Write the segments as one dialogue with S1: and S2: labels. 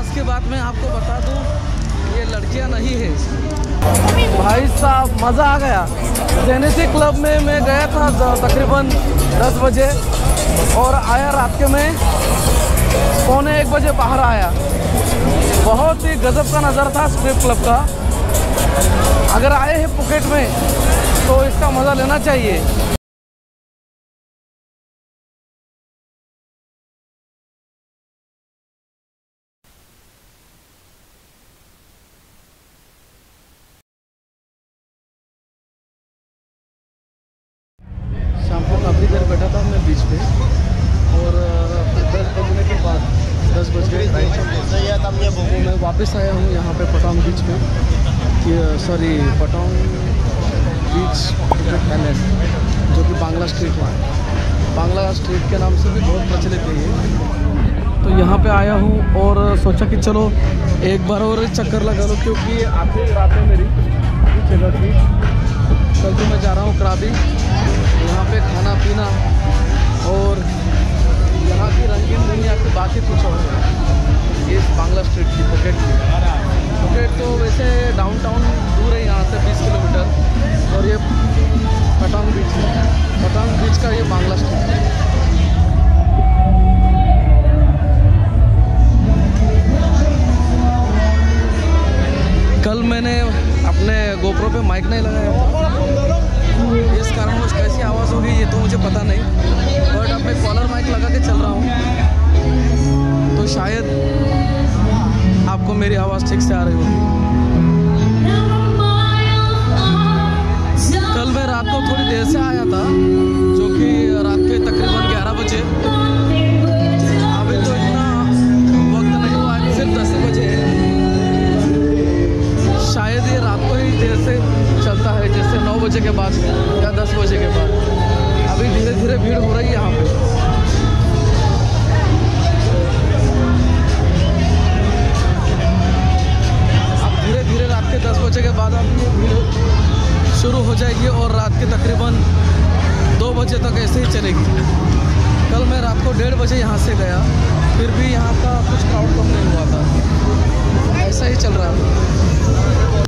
S1: इसके बाद मैं आपको बता दूं, ये लड़कियां नहीं है भाई साहब। मज़ा आ गया। जेनेसी क्लब में मैं गया था तकरीबन 10 बजे और आया रात के में 1:45 बजे बाहर आया। बहुत ही गजब का नज़ारा था स्ट्रिप क्लब का। अगर आए हैं फुकेट में तो इसका मज़ा लेना चाहिए। शाम को काफ़ी देर बैठा था मैं बीच पे और 10 बजने के बाद 10 बज गए मैं वापस आया हूँ यहाँ पे पटांग बीच पे, सॉरी पटांग बीच आइलैंड, जो कि बांग्ला स्ट्रीट है। बांग्ला स्ट्रीट के नाम से भी बहुत प्रचलित है ये। तो यहाँ पे आया हूँ और सोचा कि चलो एक बार और चक्कर लगा लो, क्योंकि आखिरी रात है मेरी इस जगह की। कल तो मैं जा रहा हूँ कराबी। यहाँ पे खाना पीना और यहाँ की रंगीन दुनिया की बात ही कुछ और है। इस बांग्ला स्ट्रीट की फुकेट तो वैसे डाउनटाउन दूर है यहाँ से 20 किलोमीटर, और ये पटांग बीच है। पटांग बीच का ये बांग्ला स्ट्रीट है। कल मैंने अपने गोप्रो पे माइक नहीं लगाया था, इस कारण उस कैसी आवाज़ होगी ये तो मुझे पता नहीं, बट अब मैं कॉलर माइक लगा के चल रहा हूँ तो शायद आपको मेरी आवाज़ ठीक से आ रही होगी। कल मैं रात को थोड़ी देर से आया था, जो कि रात के तकरीबन 11 बजे। अभी तो इतना वक्त नहीं हुआ है, सिर्फ 10 बजे है। शायद ये रात को ही देर से चलता है, जैसे 9 बजे के बाद या 10 बजे के बाद। अभी धीरे धीरे भीड़ हो रही है यहाँ पे। अब धीरे धीरे रात के 10 बजे के बाद अब ये भीड़ शुरू हो जाएगी और रात के तकरीबन 2 बजे तक ऐसे ही चलेगी। कल मैं रात को 1:30 बजे यहाँ से गया, फिर भी यहाँ का कुछ क्राउड कम नहीं हुआ था। ऐसा ही चल रहा है।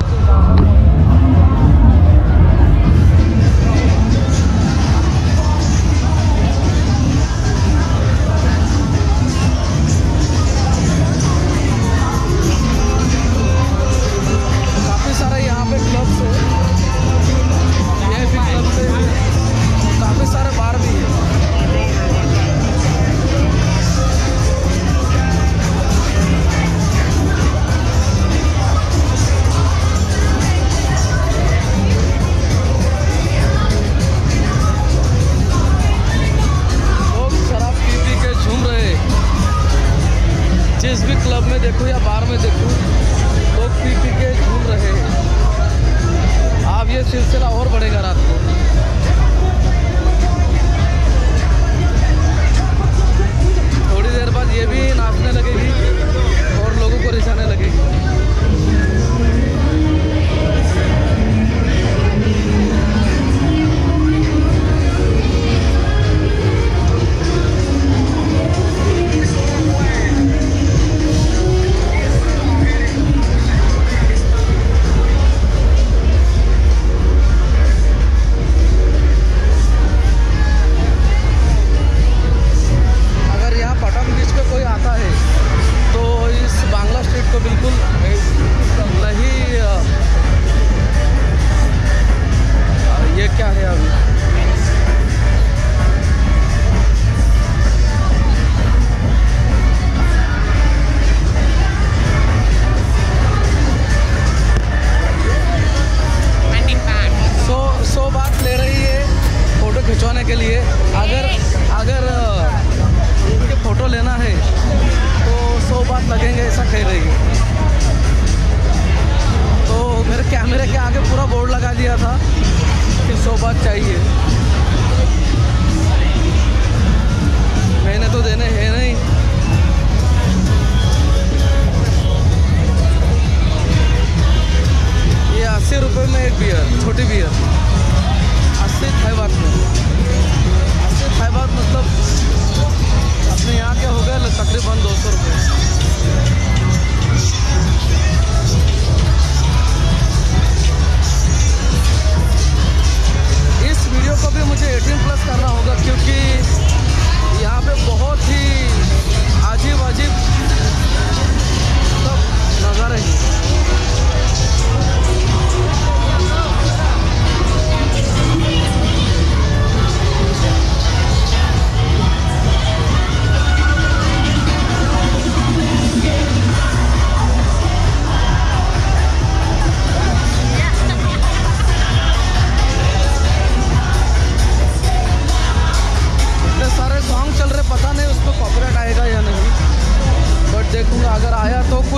S1: जिस भी क्लब में देखो या बार में देखो, लोग पी के झूम रहे हैं। अब ये सिलसिला और बढ़ेगा रात को। थोड़ी देर बाद ये भी नाचने लगेगी और लोगों को रिझाने लगेगी। के लिए अगर इनके फ़ोटो लेना है तो 100 बात लगेंगे, ऐसा कह रही है।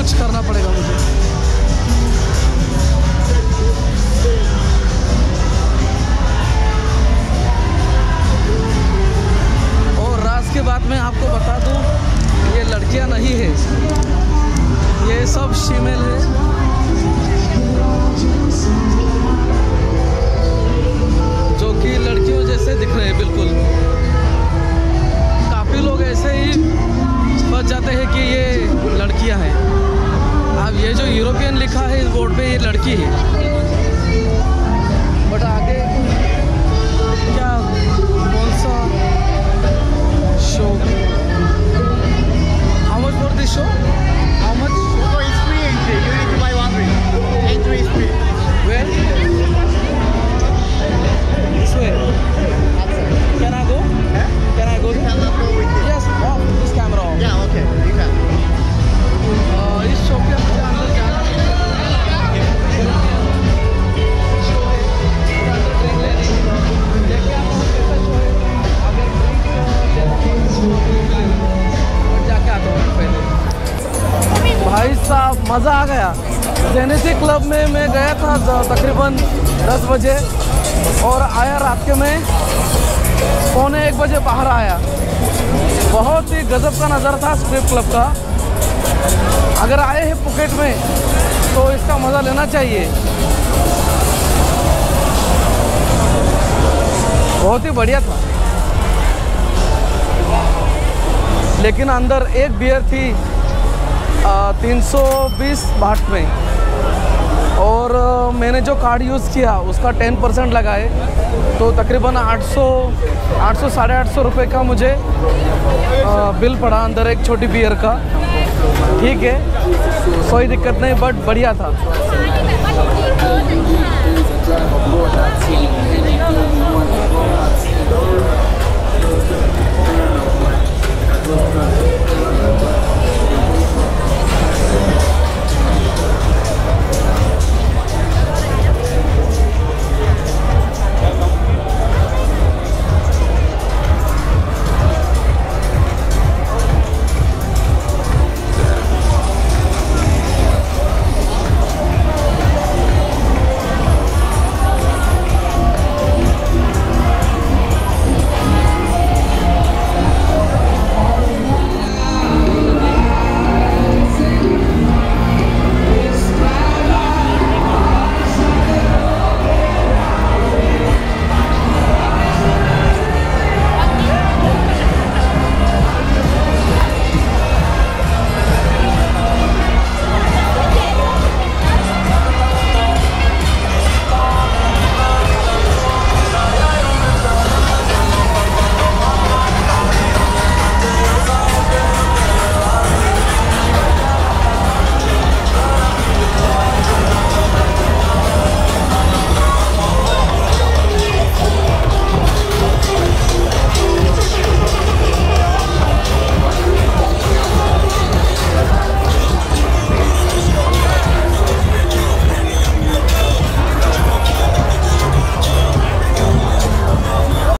S1: कुछ करना पड़ेगा मुझे। और राज के बाद मैं आपको बता दूं, ये लड़कियां नहीं है, ये सब फीमेल है। जो कि लड़कियों जैसे दिख रहे हैं बिल्कुल। काफ़ी लोग ऐसे ही बच जाते हैं कि ये लड़कियां हैं। अब ये जो यूरोपियन लिखा है इस बोर्ड पे, ये लड़की है, बट आगे क्या कौन सा show, how much for this show, how much?
S2: So it's free entry. You need to buy one ring. Entry is free.
S1: Where? This way. Can I go?
S2: Huh?
S1: Can I go?
S2: You cannot go with it.
S1: Yes, off this camera off.
S2: Yeah, okay. You can.
S1: इस show के अंदर जाना है। Show है, अंदर train लेनी है। देखिए आप कैसा शो है। अगर ड्रिंक लेना और जाके आता हूँ पहले। भाई साहब मज़ा आ गया। जेनेसी क्लब में मैं गया था तकरीबन 10 बजे और आया रात के में 12:45 बजे बाहर आया। बहुत ही गजब का नज़ारा था स्ट्रिप क्लब का। अगर आए हैं पुकेट में तो इसका मज़ा लेना चाहिए। बहुत ही बढ़िया था। लेकिन अंदर एक बियर थी 320 बाht में, और मैंने जो कार्ड यूज़ किया उसका 10% लगाए तो तकरीबन 800 साढ़े 800 रुपये का मुझे बिल पड़ा अंदर एक छोटी बियर का। ठीक है, कोई दिक्कत नहीं, बट बढ़िया था।